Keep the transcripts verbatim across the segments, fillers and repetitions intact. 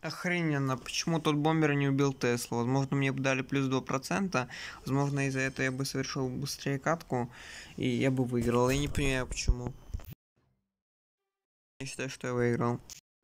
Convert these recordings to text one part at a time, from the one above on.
Охрененно, почему тот бомбер не убил Теслу? Возможно, мне бы дали плюс два процента. Возможно, из-за этого я бы совершил быстрее катку, и я бы выиграл. Я не понимаю, почему. Я считаю, что я выиграл.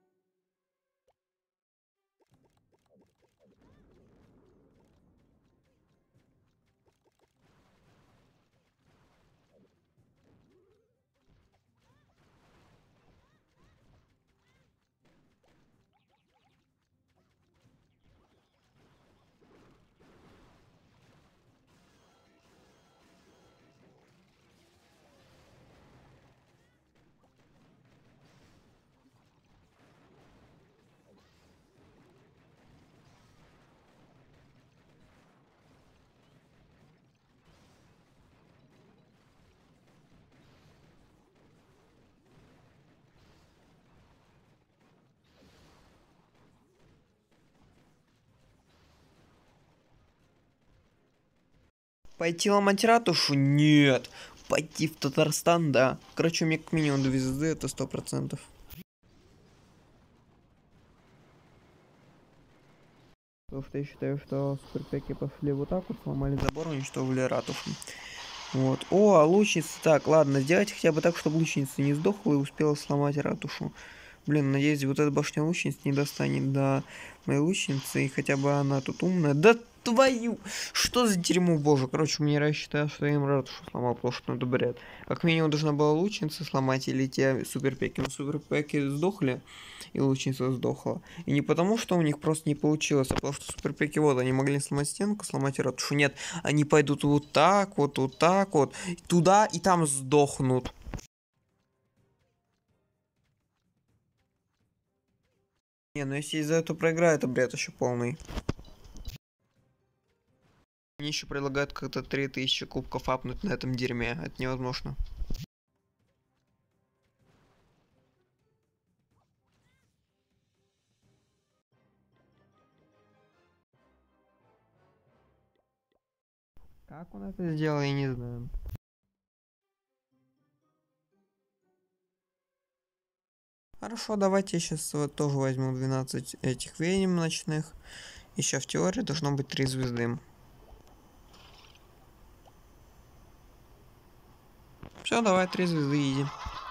Пойти ломать ратушу? Нет. Пойти в Татарстан? Да. Короче, у меня как минимум две звезды, это сто процентов. Потому что я считаю, что суперпеки пошли вот так вот, сломали забор, уничтожили ратушу. Вот. О, а лучница. Так, ладно, сделайте хотя бы так, чтобы лучница не сдохла и успела сломать ратушу. Блин, надеюсь, вот эта башня лучниц не достанет до моей лучницы, и хотя бы она тут умная. Да твою! Что за дерьмо, боже. Короче, мне рассчитаю, что я им ратушу сломал, потому что это бред. Как минимум должна была лучница сломать или те суперпеки. Но суперпеки сдохли, и лучница сдохла. И не потому, что у них просто не получилось, а потому что суперпеки, вот, они могли сломать стенку, сломать ратушу. Нет, они пойдут вот так вот, вот так вот, туда и там сдохнут. Не, ну если из-за этого проиграю, это бред еще полный. Мне еще предлагают как-то три тысячи кубков апнуть на этом дерьме. Это невозможно. Как он это сделал, я не знаю. Хорошо, давайте я сейчас вот тоже возьму двенадцать этих ведьм ночных. Еще в теории должно быть три звезды. Все, давай, три звезды, иди.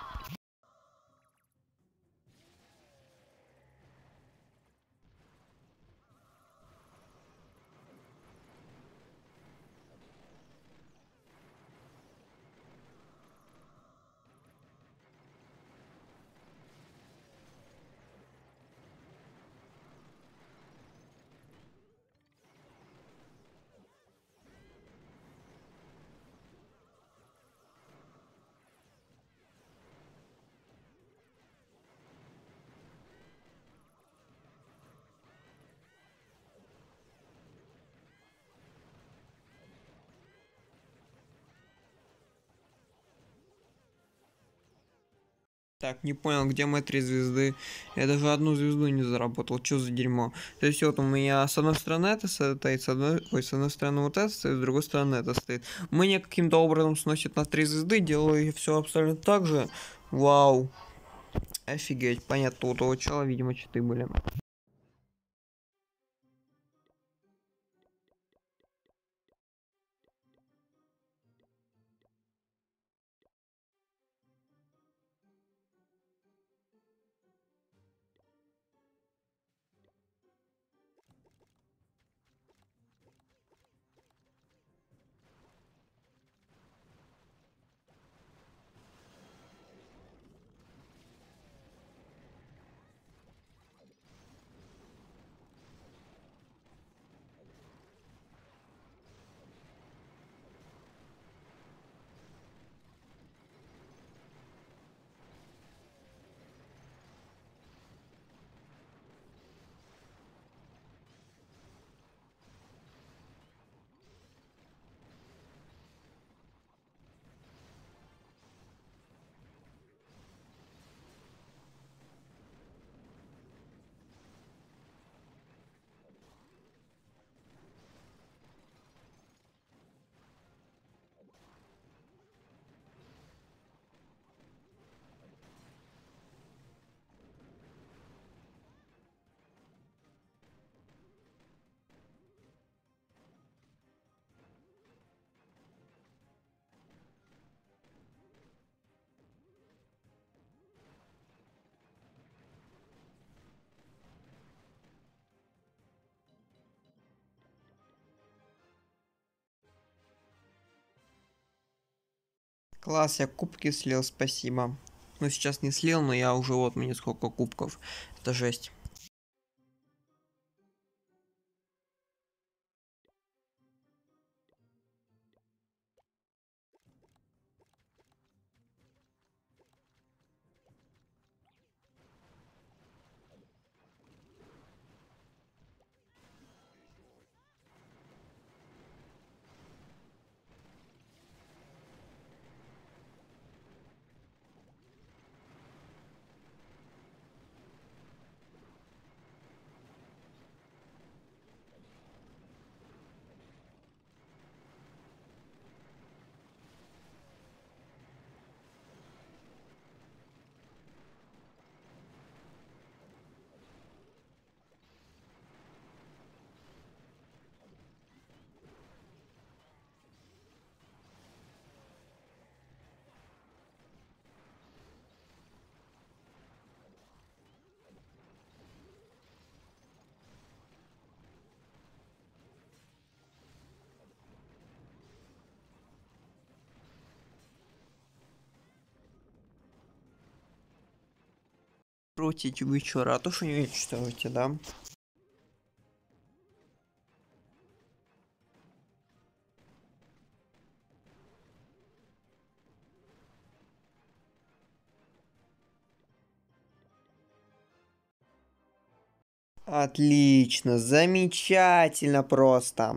Так, не понял, где мои три звезды. Я даже одну звезду не заработал. Что за дерьмо? То есть вот у меня с одной стороны это стоит, с одной, ой, с одной стороны вот это стоит, с другой стороны это стоит. Мне каким-то образом сносит на три звезды, делаю все абсолютно так же. Вау. Офигеть, понятно, у того чела, видимо, читы были. Класс, я кубки слил, спасибо. Ну, сейчас не слил, но я уже вот мне сколько кубков. Это жесть. Крутить, вы чё, ратушу не уничтожите, да? Отлично, замечательно просто.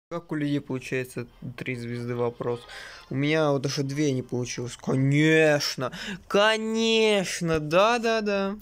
Как у людей получается три звезды вопрос? У меня вот даже две не получилось. Конечно! Конечно! Да-да-да.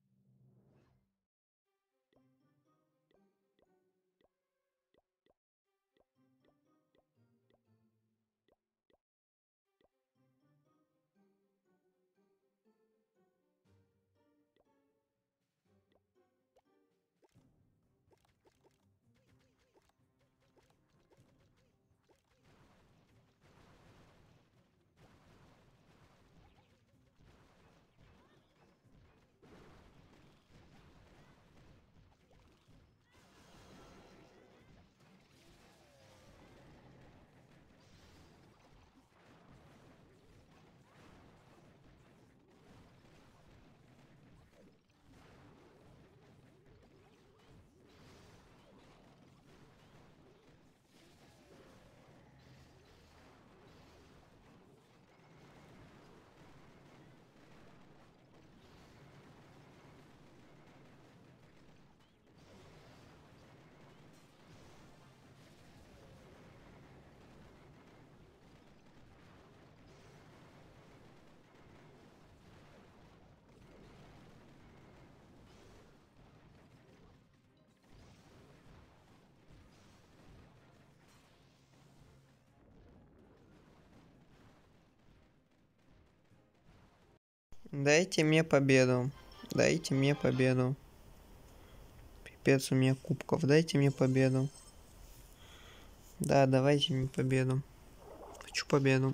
Дайте мне победу. Дайте мне победу. Пипец у меня кубков. Дайте мне победу. Да, давайте мне победу. Хочу победу.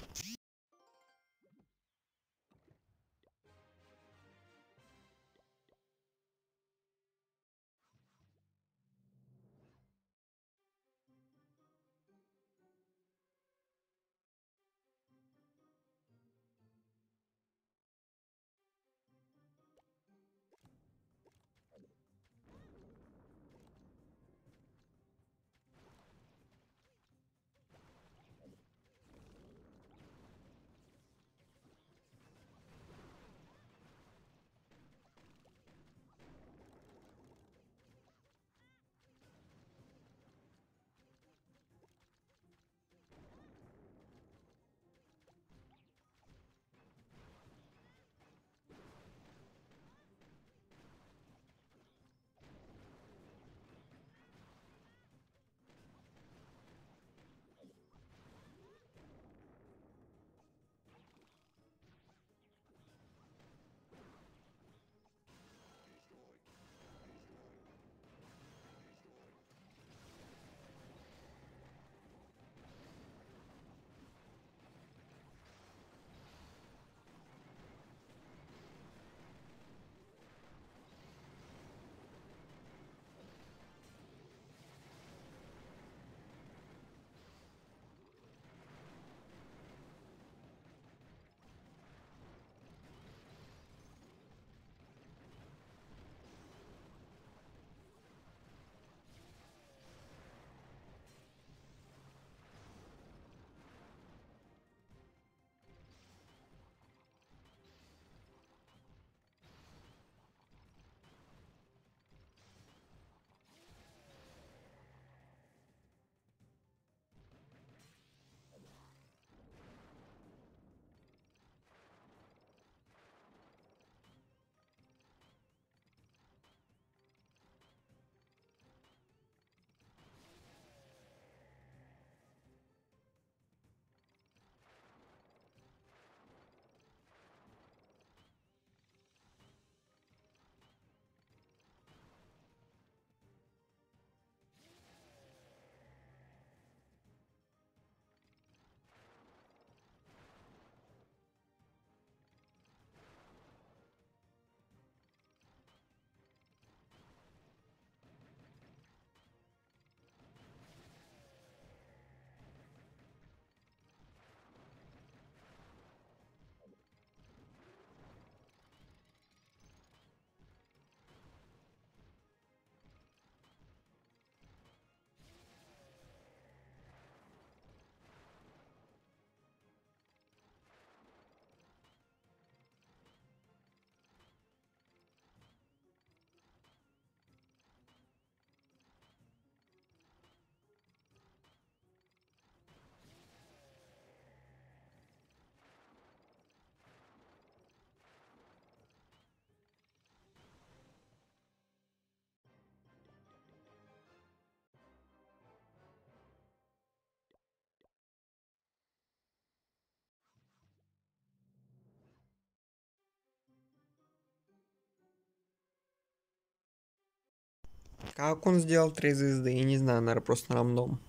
Как он сделал три звезды? Я не знаю, наверное, просто рандом.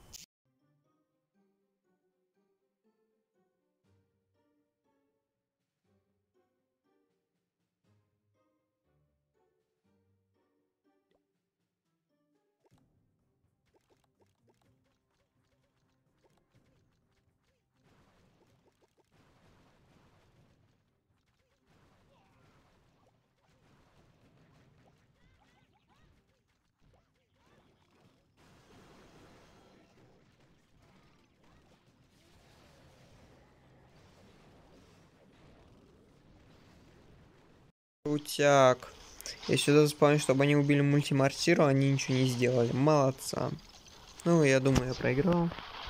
Крутяк. Я сюда заспавнил, чтобы они убили мультимортиру, они ничего не сделали. Молодца. Ну, я думаю, я проиграл.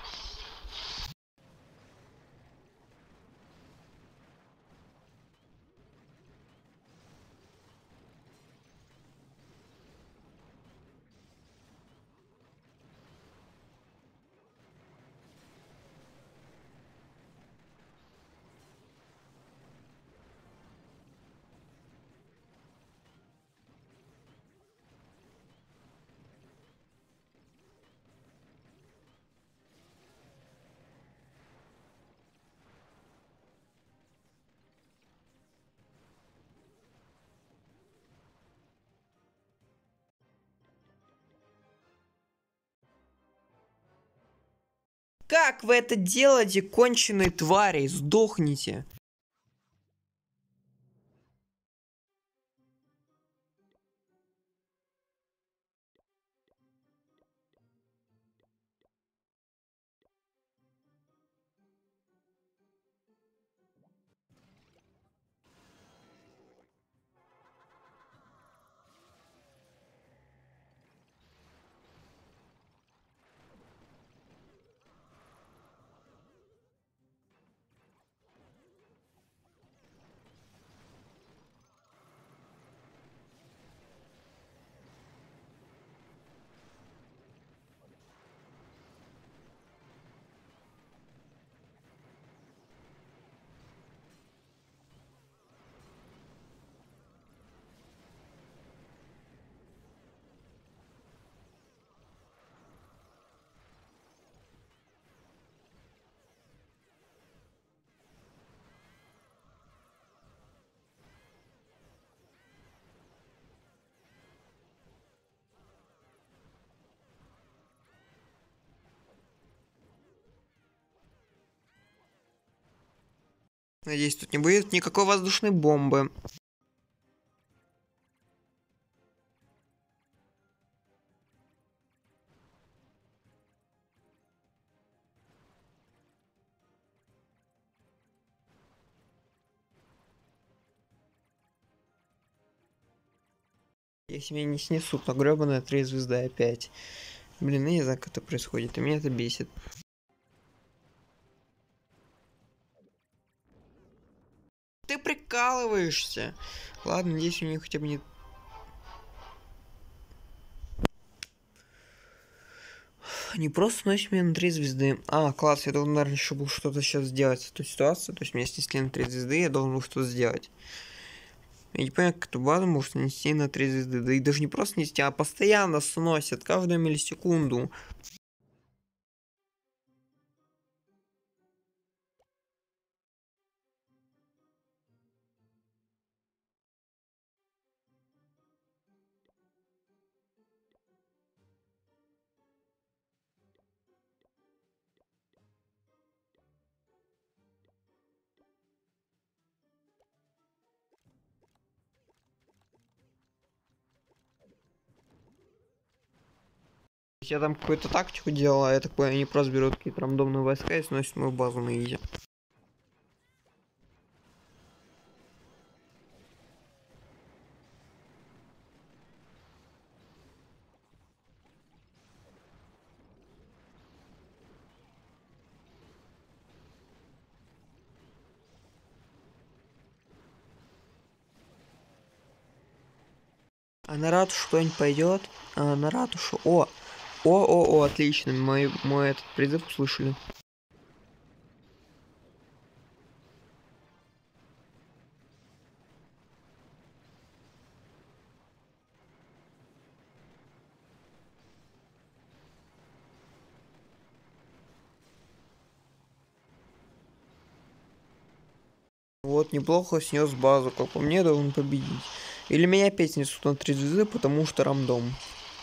Как вы это делаете, конченые твари? Сдохните. Надеюсь, тут не будет никакой воздушной бомбы. Если меня не снесут, но гребаная три звезды опять. Блин, я не знаю, как это происходит, и меня это бесит. Ты прикалываешься. Ладно, надеюсь, у них хотя бы не... Не просто носить меня на три звезды. А, класс, я должен, наверное, еще был что-то сейчас сделать в эту ситуацию. То есть меня снесли на три звезды, я должен был что-то сделать. Я не понимаю, как эту базу может нести на три звезды. Да и даже не просто нести, а постоянно сносят, каждую миллисекунду. Я там какую-то тактику делал, а я так понимаю, они просто берут какие-то рандомные войска и сносят мою базу на изи. А на ратушу кто-нибудь пойдет? А, на ратушу. О! О-о-о, отлично. Мой, мой этот призыв услышали. вот неплохо снес базу, как по мне, должен победить. Или меня опять снесут на три звезды, потому что рандом.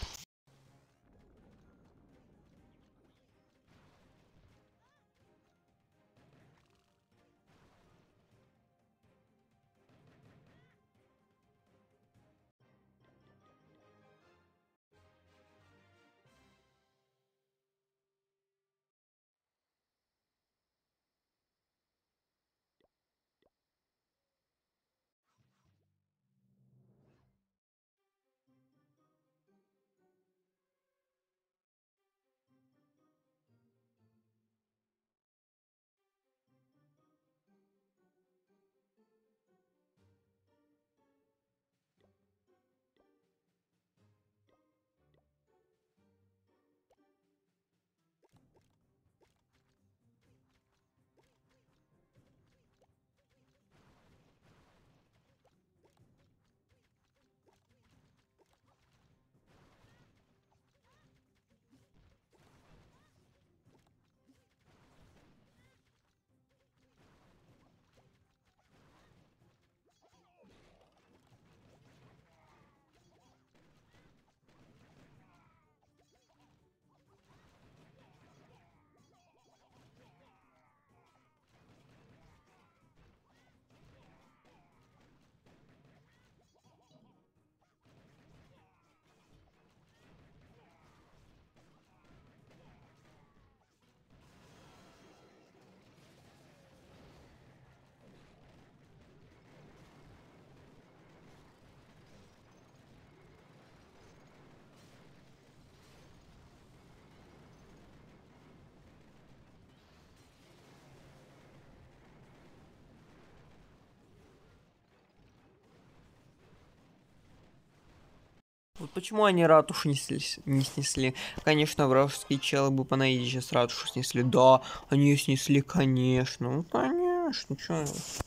Вот почему они ратушу не снесли? Не снесли? Конечно, вражеские челы бы по наиде сейчас ратушу снесли. Да, они ее снесли, конечно. Ну, конечно, чё.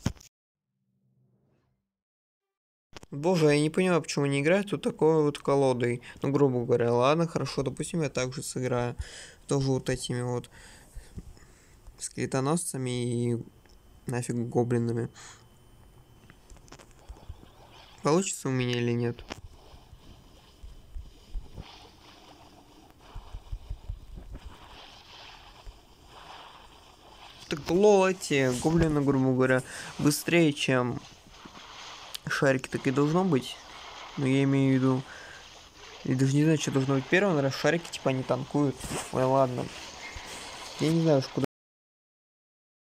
Боже, я не понимаю, почему они играют тут такой вот колодой. Ну, грубо говоря, ладно, хорошо, допустим, я также сыграю. Тоже вот этими вот скелетоносцами и нафиг гоблинами. Получится у меня или нет? Так лол, эти гоблины, грубо говоря, быстрее, чем шарики, так и должно быть. Но я имею в виду... Я даже не знаю, что должно быть первым, раз шарики типа не танкуют. Ой, ладно. Я не знаю, куда